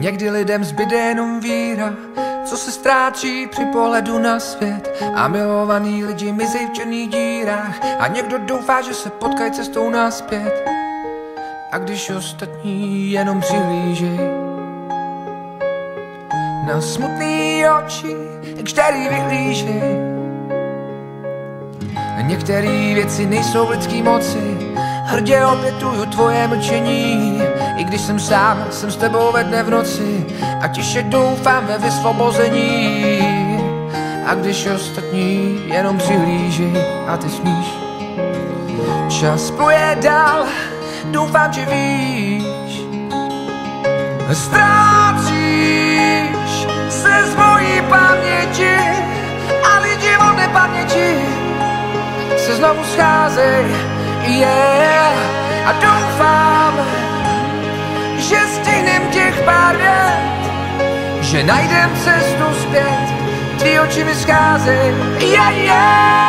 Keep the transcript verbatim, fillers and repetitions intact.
Někdy lidem zbyde jenom víra, co se ztrácí při pohledu na svět. A milovaný lidi mizej v černých dírách a někdo doufá, že se potkají cestou naspět. A když ostatní jenom přihlížej na smutný oči, který vyhlížej. Některé věci nejsou v lidský moci, hrdě obětuju tvoje mlčení. I když jsem sám, jsem s tebou ve dne v noci a tiše doufám ve vysvobození. A když ostatní jenom přihlížej a ty smíš, čas pluje dál, doufám, že víš. Ztrácíš se z mojí paměti a lidi od nepaměti se znovu scházejí, yeah. A doufám, že stihnem těch pár vět, že najdem cestu zpět. Tvý oči mi scházejí, yeah, yeah.